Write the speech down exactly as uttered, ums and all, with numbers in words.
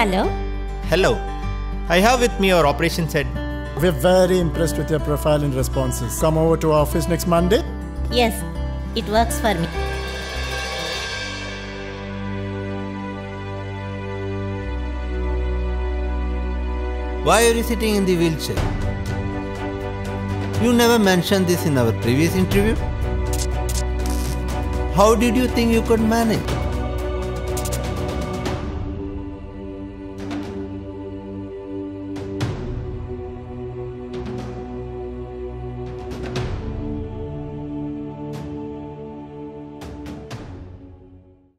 Hello. Hello. I have with me our operations head. We're very impressed with your profile and responses. Come over to our office next Monday? Yes, it works for me. Why are you sitting in the wheelchair? You never mentioned this in our previous interview. How did you think you could manage?